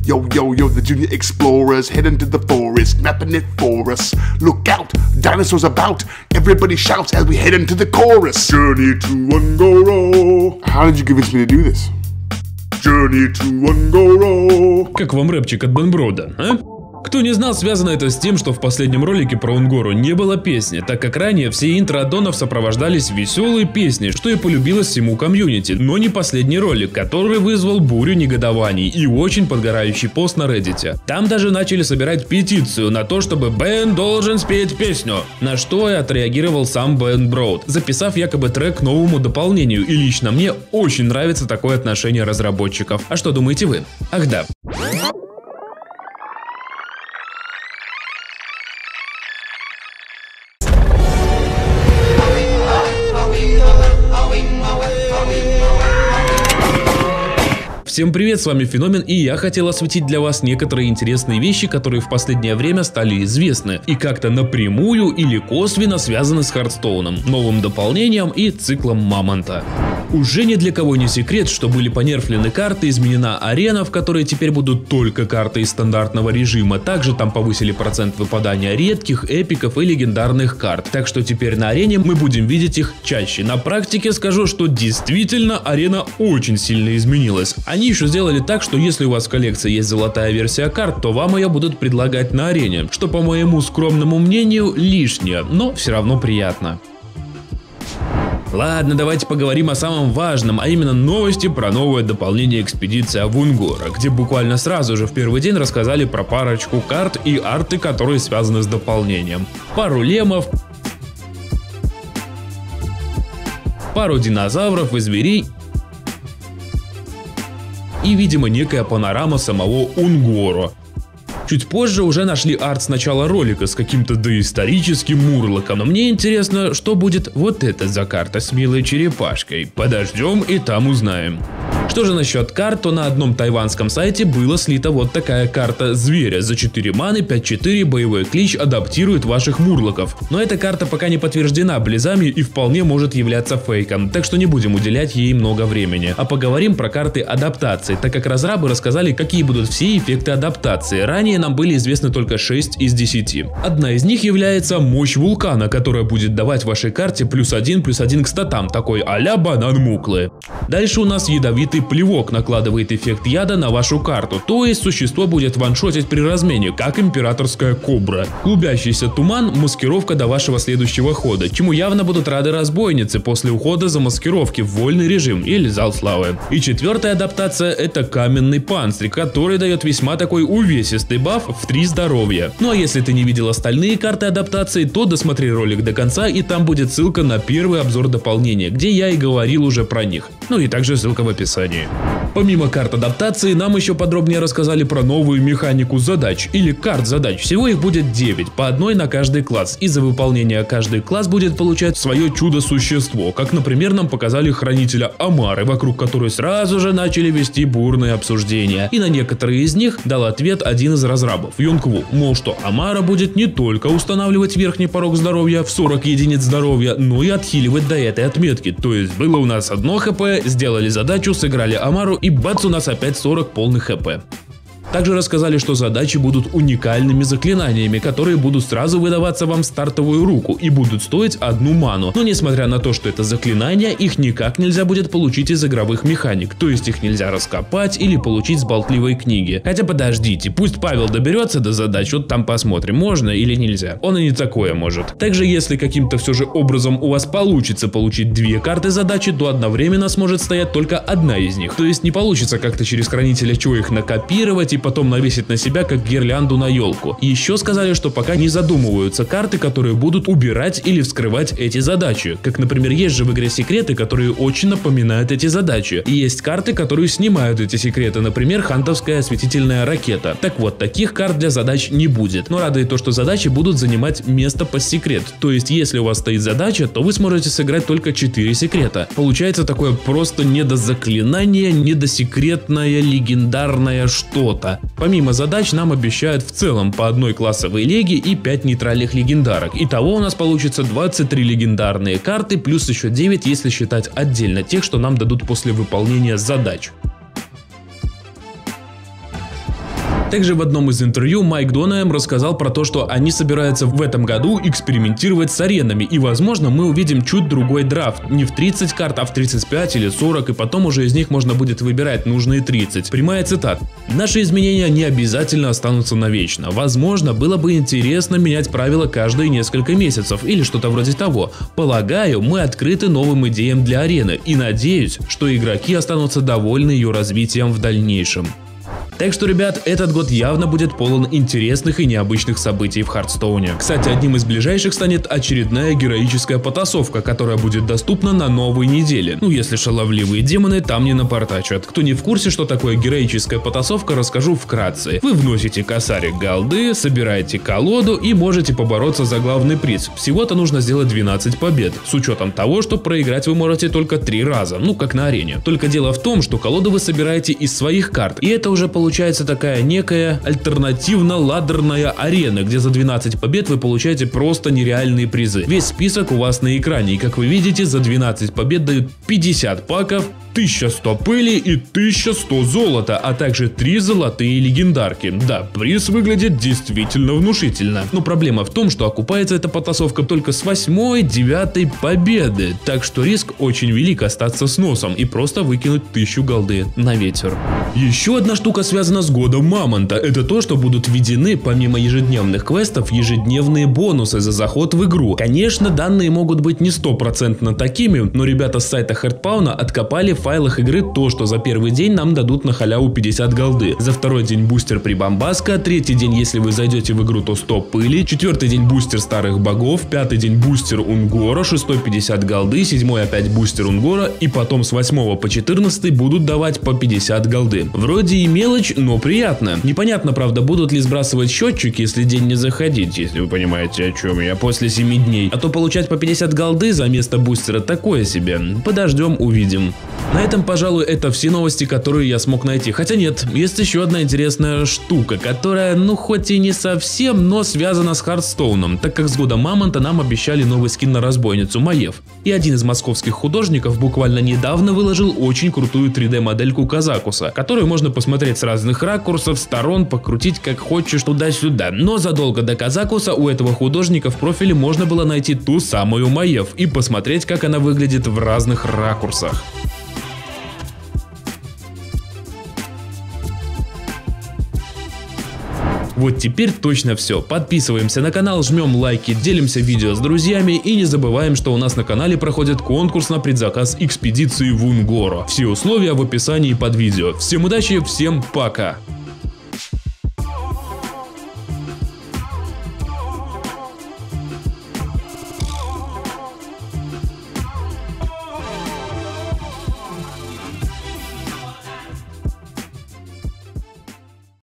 Yo, yo, yo, the junior explorers head into the forest, mapping it for us. Look out, dinosaurs about, everybody shouts as we head into the chorus. Journey to Ungoro. How did you convince me to do this? Journey to Ungoro. Как вам рэпчик от Бенброда, а? Кто не знал, связано это с тем, что в последнем ролике про Унгору не было песни, так как ранее все интро аддонов сопровождались веселой песней, что и полюбилось всему комьюнити, но не последний ролик, который вызвал бурю негодований и очень подгорающий пост на Reddit. Там даже начали собирать петицию на то, чтобы Бен должен спеть песню, на что и отреагировал сам Бенброд, записав якобы трек к новому дополнению, и лично мне очень нравится такое отношение разработчиков. А что думаете вы? Ах да. Всем привет, с вами Феномен, и я хотел осветить для вас некоторые интересные вещи, которые в последнее время стали известны и как-то напрямую или косвенно связаны с Хардстоуном, новым дополнением и циклом Мамонта. Уже ни для кого не секрет, что были понерфлены карты, изменена арена, в которой теперь будут только карты из стандартного режима. Также там повысили процент выпадания редких, эпиков и легендарных карт. Так что теперь на арене мы будем видеть их чаще. На практике скажу, что действительно арена очень сильно изменилась. Они еще сделали так, что если у вас в коллекции есть золотая версия карт, то вам ее будут предлагать на арене. Что, по моему скромному мнению, лишнее, но все равно приятно. Ладно, давайте поговорим о самом важном, а именно новости про новое дополнение Экспедиция в Унгоро, где буквально сразу же в первый день рассказали про парочку карт и арты, которые связаны с дополнением. Пару лемов, пару динозавров и зверей и, видимо, некая панорама самого Унгоро. Чуть позже уже нашли арт с начала ролика с каким-то доисторическим мурлоком, но мне интересно, что будет вот это за карта с милой черепашкой. Подождем и там узнаем. Что же насчет карт, то на одном тайванском сайте была слита вот такая карта зверя. За 4 маны, 5-4, боевой клич адаптирует ваших мурлоков. Но эта карта пока не подтверждена близами и вполне может являться фейком, так что не будем уделять ей много времени. А поговорим про карты адаптации, так как разрабы рассказали, какие будут все эффекты адаптации. Ранее нам были известны только 6 из 10. Одна из них является мощь вулкана, которая будет давать вашей карте +1/+1 к статам, такой а-ля банан Муклы. Дальше у нас ядовитый плевок накладывает эффект яда на вашу карту, то есть существо будет ваншотить при размене, как императорская кобра. Клубящийся туман – маскировка до вашего следующего хода, чему явно будут рады разбойницы после ухода за маскировки в вольный режим или зал славы. И четвертая адаптация – это каменный панцирь, который дает весьма такой увесистый баф в 3 здоровья. Ну а если ты не видел остальные карты адаптации, то досмотри ролик до конца, и там будет ссылка на первый обзор дополнения, где я и говорил уже про них. Ну и также ссылка в описании. Помимо карт адаптации, нам еще подробнее рассказали про новую механику задач, или карт задач. Всего их будет 9, по одной на каждый класс, и за выполнение каждый класс будет получать свое чудо-существо, как, например, нам показали хранителя Амары, вокруг которой сразу же начали вести бурные обсуждения, и на некоторые из них дал ответ один из разрабов, Юнкву, мол, что Амара будет не только устанавливать верхний порог здоровья в 40 единиц здоровья, но и отхиливать до этой отметки, то есть было у нас 1 хп, сделали задачу, сыграли Амару, и бац, у нас опять 40 полных хп. Также рассказали, что задачи будут уникальными заклинаниями, которые будут сразу выдаваться вам в стартовую руку и будут стоить 1 ману. Но несмотря на то, что это заклинания, их никак нельзя будет получить из игровых механик, то есть их нельзя раскопать или получить с болтливой книги. Хотя подождите, пусть Павел доберется до задач, вот там посмотрим, можно или нельзя. Он и не такое может. Также если каким-то все же образом у вас получится получить 2 карты задачи, то одновременно сможет стоять только одна из них. То есть не получится как-то через хранителя чего их накопировать и потом навесить на себя как гирлянду на елку. И еще сказали, что пока не задумываются карты, которые будут убирать или вскрывать эти задачи. Как, например, есть же в игре секреты, которые очень напоминают эти задачи. И есть карты, которые снимают эти секреты, например, хантовская осветительная ракета. Так вот, таких карт для задач не будет. Но радует то, что задачи будут занимать место по секрет. То есть, если у вас стоит задача, то вы сможете сыграть только 4 секрета. Получается такое просто недозаклинание, недосекретное, легендарное что-то. Помимо задач нам обещают в целом по 1 классовой леге и 5 нейтральных легендарок. Итого у нас получится 23 легендарные карты, плюс еще 9, если считать отдельно тех, что нам дадут после выполнения задач. Также в одном из интервью Майк Донаем рассказал про то, что они собираются в этом году экспериментировать с аренами, и возможно мы увидим чуть другой драфт, не в 30 карт, а в 35 или 40, и потом уже из них можно будет выбирать нужные 30. Прямая цитата: «Наши изменения не обязательно останутся навечно. Возможно, было бы интересно менять правила каждые несколько месяцев или что-то вроде того. Полагаю, мы открыты новым идеям для арены и надеюсь, что игроки останутся довольны ее развитием в дальнейшем». Так что, ребят, этот год явно будет полон интересных и необычных событий в Хардстоуне. Кстати, одним из ближайших станет очередная героическая потасовка, которая будет доступна на новой неделе. Ну, если шаловливые демоны там не напортачат. Кто не в курсе, что такое героическая потасовка, расскажу вкратце. Вы вносите косарик голды, собираете колоду и можете побороться за главный приз. Всего-то нужно сделать 12 побед, с учетом того, что проиграть вы можете только 3 раза, ну как на арене. Только дело в том, что колоду вы собираете из своих карт, и это уже получается такая некая альтернативно-ладерная арена, где за 12 побед вы получаете просто нереальные призы. Весь список у вас на экране, и как вы видите, за 12 побед дают 50 паков, 1100 пыли и 1100 золота, а также 3 золотые легендарки. Да, приз выглядит действительно внушительно. Но проблема в том, что окупается эта потасовка только с 8-9 победы, так что риск очень велик остаться с носом и просто выкинуть 1000 голды на ветер. Еще одна штука связана с годом Мамонта. Это то, что будут введены помимо ежедневных квестов ежедневные бонусы за заход в игру. Конечно, данные могут быть не 100% такими, но ребята с сайта Хардпауна откопали в файлах игры то, что за первый день нам дадут на халяву 50 голды, за второй день бустер прибамбаска, третий день, если вы зайдете в игру, то 100 пыли, четвертый день бустер старых богов, пятый день бустер Унгора, шестой 50 голды, седьмой опять бустер Унгора, и потом с 8 по 14 будут давать по 50 голды. Вроде и мелочь, но приятно. Непонятно, правда, будут ли сбрасывать счетчик, если день не заходить, если вы понимаете, о чем я, после 7 дней. А то получать по 50 голды за место бустера такое себе. Подождем, увидим. На этом, пожалуй, это все новости, которые я смог найти. Хотя нет, есть еще одна интересная штука, которая, ну хоть и не совсем, но связана с Хардстоуном, так как с годом Мамонта нам обещали новый скин на разбойницу Маев. И один из московских художников буквально недавно выложил очень крутую 3D-модельку Казакуса, которую можно посмотреть с разных ракурсов, сторон, покрутить как хочешь туда-сюда. Но задолго до Казакуса у этого художника в профиле можно было найти ту самую Маев и посмотреть, как она выглядит в разных ракурсах. Вот теперь точно все. Подписываемся на канал, жмем лайки, делимся видео с друзьями и не забываем, что у нас на канале проходит конкурс на предзаказ экспедиции в Унгоро. Все условия в описании под видео. Всем удачи, всем пока!